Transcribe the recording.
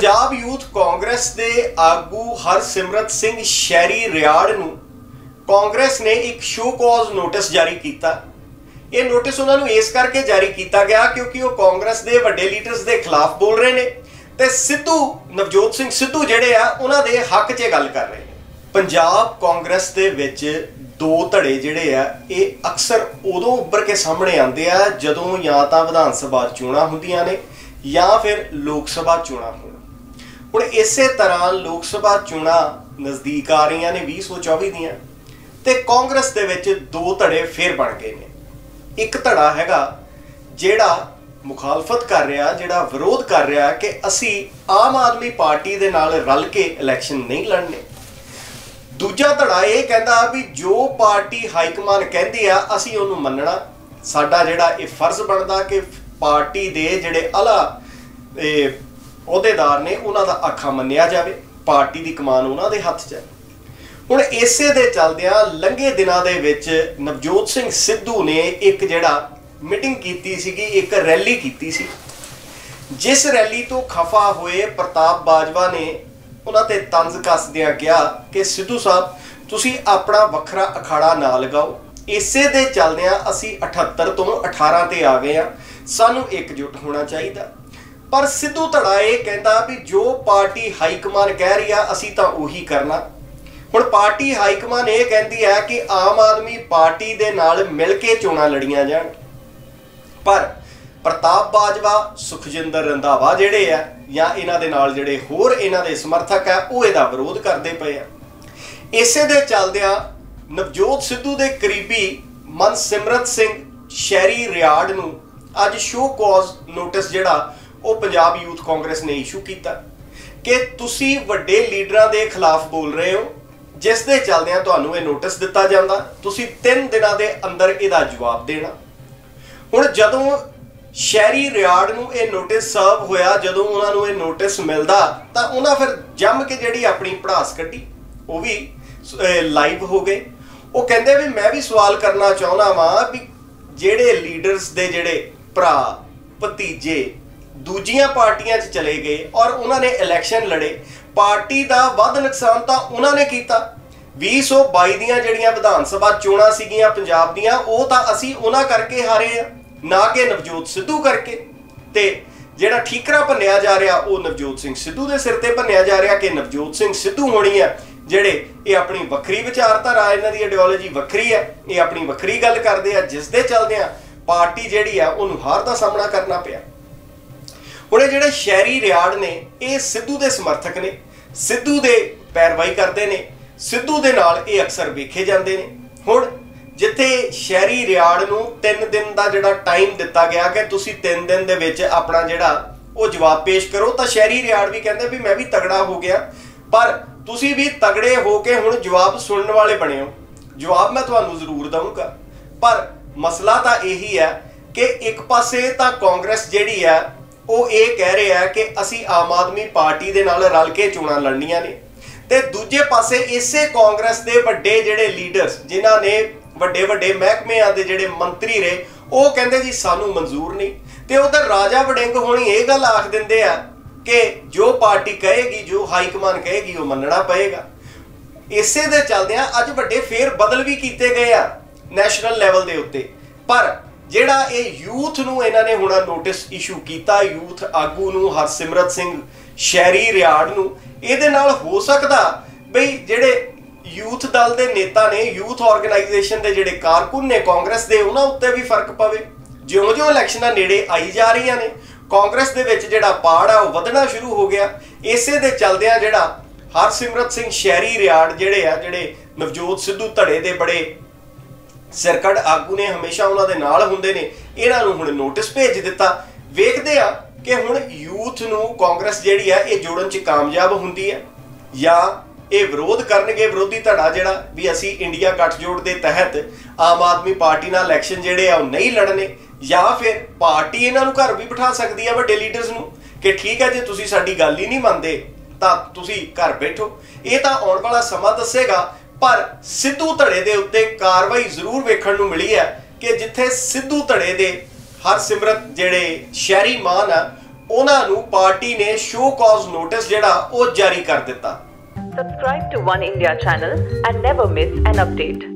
Punjab youth Congress के आगू हरसिमरत सिंह शहरी रियाड़ नूं कांग्रेस ने एक शो कॉज नोटिस जारी किया। ये नोटिस उन्होंने इस करके जारी किया गया क्योंकि वो कांग्रेस के वड्डे लीडर्स के खिलाफ बोल रहे हैं ते सिद्धू नवजोत सिंह सिद्धू जिहड़े आ उन्हां दे हक 'च गल कर रहे हैं। पंजाब कांग्रेस दे विच दो धड़े जिहड़े आ ये अक्सर उदों उभर के सामने आते हैं जदों या तो विधान सभा चोणां हुंदियां ने या फिर लोक सभा चोणां होण। हुण इसे तरह लोक सभा चोणां नज़दीक आ रही ने 2024 दियां ते कांग्रेस दे विच दो धड़े फिर बन गए ने। एक धड़ा हैगा जिहड़ा मुखालफत कर रहा, जिहड़ा विरोध कर रहा कि असी आम आदमी पार्टी दे नाल रल के इलैक्शन नहीं लड़ने। दूजा धड़ा ये कहता भी जो पार्टी हाईकमान कहती आ असी उन्होंने मनना, साडा जिहड़ा ये फर्ज बनता कि पार्टी दे जिहड़े आला अहुदेदार ने उन्हां दा आखा मन्निया जाए, पार्टी की कमान उन्हां दे हत्थ 'च है। हुण इसे दे चलदियां लंघे दिनां दे विच नवजोत सिंह सिद्धू ने एक जिहड़ा मीटिंग कीती सीगी, एक रैली कीती सी, जिस रैली तो खफा हुए प्रताप बाजवा ने उन्हां ते तंज कसदियां कहा कि सिद्धू साहब तुसी अपना वखरा अखाड़ा ना लगाओ। इसे दे चलदियां असी 78 तो 18 ते आ गए, सानू एकजुट होना चाहिए। पर सिद्धू धड़ा ये कहता भी जो पार्टी हाईकमान कह रही है असी तो उही करना। हुण पार्टी हाईकमान ये कहती है कि आम आदमी पार्टी दे नाल मिल के चोणां लड़ियां जाण, पर प्रताप बाजवा सुखजिंदर रंधावा जिहड़े आ या इन्हां दे नाल जिहड़े होर इन्हां दे समर्थक है वो इहदा विरोध करते पे आ। इसे दे चलदियां नवजोत सिद्धू दे करीबी मनसिमरत सिंह शहरी रियाड़ नूं अज शो कॉज नोटिस जिहड़ा वो पंजाब यूथ कांग्रेस ने इशू किया कि तुसी वड्डे लीडरां दे खिलाफ बोल रहे हो, जिस दे चलदियां तुहानूं ये नोटिस दिता जांदा, तुसी 3 दिनां दे अंदर इहदा जवाब देना। हुण जदों शहरी रियाड़ नूं ये नोटिस सर्व होया, जदों उन्होंने ये नोटिस मिलदा तां उन्हां फिर जम के जिहड़ी अपनी भड़ास कड्ढी, वो भी लाइव हो गए। वो कहंदे भी मैं भी सवाल करना चाहुंदा वां भी जिहड़े लीडर्स दे जिहड़े भरा भतीजे दूजियां पार्टियां च चले गए और उन्होंने इलैक्शन लड़े, पार्टी का वध नुकसान तो उन्होंने किया। 2022 दियां जिहड़ियां विधान सभा चोणां सीगियां पंजाब दियां वो तो असी उन्हां करके हारे आ, ना कि नवजोत सिद्धू करके। ते जिहड़ा ठीकरा भन्निया जा रहा वो नवजोत सिंह सिद्धू के सिर ते भन्निया जा रहा कि नवजोत सिंह सिद्धू होनी है जिहड़े ये अपनी वक्री विचारधारा, इन्हां दी आइडियोलॉजी वक्री है, ये अपनी वक्री गल करते हैं, जिस दे चलदियां पार्टी जिहड़ी आ उन्हूं हार दा सामना करना पिया। हुणे जिहड़े शहरी रियाड़ ने ये सिद्धू दे समर्थक ने, सिद्धू दे पैरवाई करते हैं, सिद्धू दे नाल ये अक्सर वेखे जाते हैं। हुण जिथे शहरी रियाड़ नूं 3 दिन का जिहड़ा टाइम दिता गया कि तुसीं 3 दिन दे विच अपना जिहड़ा वो जवाब पेश करो, तो शहरी रियाड़ भी कहते भी मैं भी तगड़ा हो गया, पर तुसीं भी तगड़े हो के हुण जवाब सुनने वाले बने हो। जवाब मैं तुहानूं जरूर दूंगा, पर मसला तो यही है कि एक पासे तो कांग्रेस जिहड़ी है वो ये कह रहे हैं कि असी आम आदमी पार्टी दे नाल रल के चोणां लड़नियां ने, ते दूजे पासे इसे कांग्रेस दे वड्डे जिहड़े लीडर्स जिन्हां ने वड्डे वड्डे महकमिਆਂ दे जिहड़े मंत्री रहे वो कहंदे जी सानू मंजूर नहीं। ते उधर राजा वड़िंग होनी ये गल आख दिंदे आ कि जो पार्टी कहेगी, जो हाईकमान कहेगी वो मनना पएगा। इसे दे चलदियां अज वड्डे फेर बदल भी कीते गए आ नैशनल लैवल दे उत्ते, पर जिहड़ा ये यूथ नूं इन्हां ने हुण नोटिस इशू किया, यूथ आगू नूं हरसिमरत सिंह शहरी रियाड़ नूं, इहदे नाल हो सकदा बई जिहड़े यूथ दल दे नेता ने, यूथ ऑर्गेनाइजेशन दे जिहड़े कारकुन ने कांग्रेस दे, उन्हां उत्ते भी फर्क पवे। ज्यों-ज्यों इलैक्शनां नेड़े आई जा रहीआं ने कांग्रेस दे विच जिहड़ा पाड़ आ वो वधना शुरू हो गया। इसे दे चलदिआं जिहड़ा हरसिमरत सिंह शहरी रियाड़ जिहड़े आ, जिहड़े नवजोत सिद्धू धड़े दे बड़े सिरकड़ आगू ने, हमेशा उन्होंने नाल हुंदे ने, इन्हां नूं हुण नोटिस भेज दिता। वेखदे आ कि हुण यूथ नूं कांग्रेस जिहड़ी है ये जोड़न च कामयाब हुंदी है या ये विरोध करनगे विरोधी धड़ा जिहड़ा भी असी इंडिया गठजोड़ के तहत आम आदमी पार्टी नाल इलैक्शन जिहड़े आ नहीं लड़ने, या फिर पार्टी इन्हां नूं घर भी बिठा सकती है वड्डे लीडर्स नूं कि ठीक है जे तुसीं साडी गल ही नहीं मनदे तां तुसीं घर बैठो। ये तां आउण वाला समां दस्सेगा, पर सिद्धू धड़े दे उत्ते कार्रवाई जरूर वेखण नूं मिली है कि जिथे सिद्धू धड़े दे हरसिमरत जिहड़े शहरी मान आ ਉਹਨਾਂ ਨੂੰ ਪਾਰਟੀ ਨੇ ਸ਼ੋ ਕਾਜ਼ ਨੋਟਿਸ ਜਿਹੜਾ ਉਹ ਜਾਰੀ ਕਰ ਦਿੱਤਾ। Subscribe to One India channel and never miss an update.